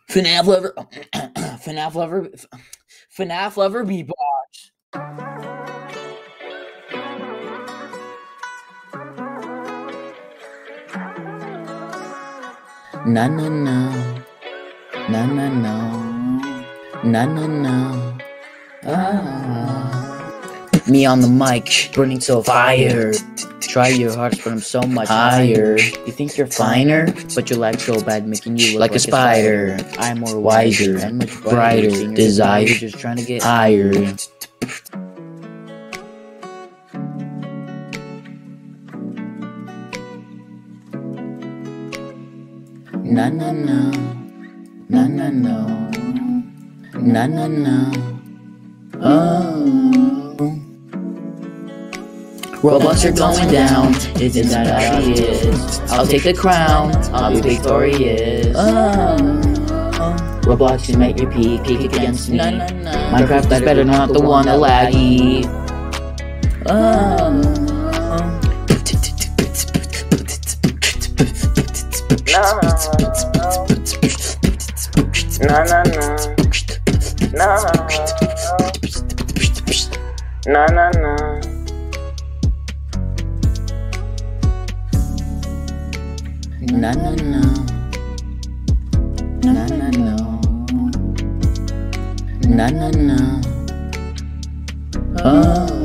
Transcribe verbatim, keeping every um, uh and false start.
Fnaf lover, Fnaf lover, Fnaf lover beatbox. Na na na, na na na, na na na. Ah. Me on the mic, burning so fire. Try your hardest, but I'm so much higher. You think you're finer, but your life's so bad, making you look like, like a spider. spider. I'm more wiser and much brighter. brighter. Desire, just trying to get higher. Na na na, na na na, na na na. Oh. Robots are going down, isn't that obvious? I'll take the crown, I'll be victorious. Oh. Roblox, you make your peak, peak against me. Minecraft is better, not the one that laggy. Oh. Na na na, na na na. Na na na, na na na, na na na. Oh.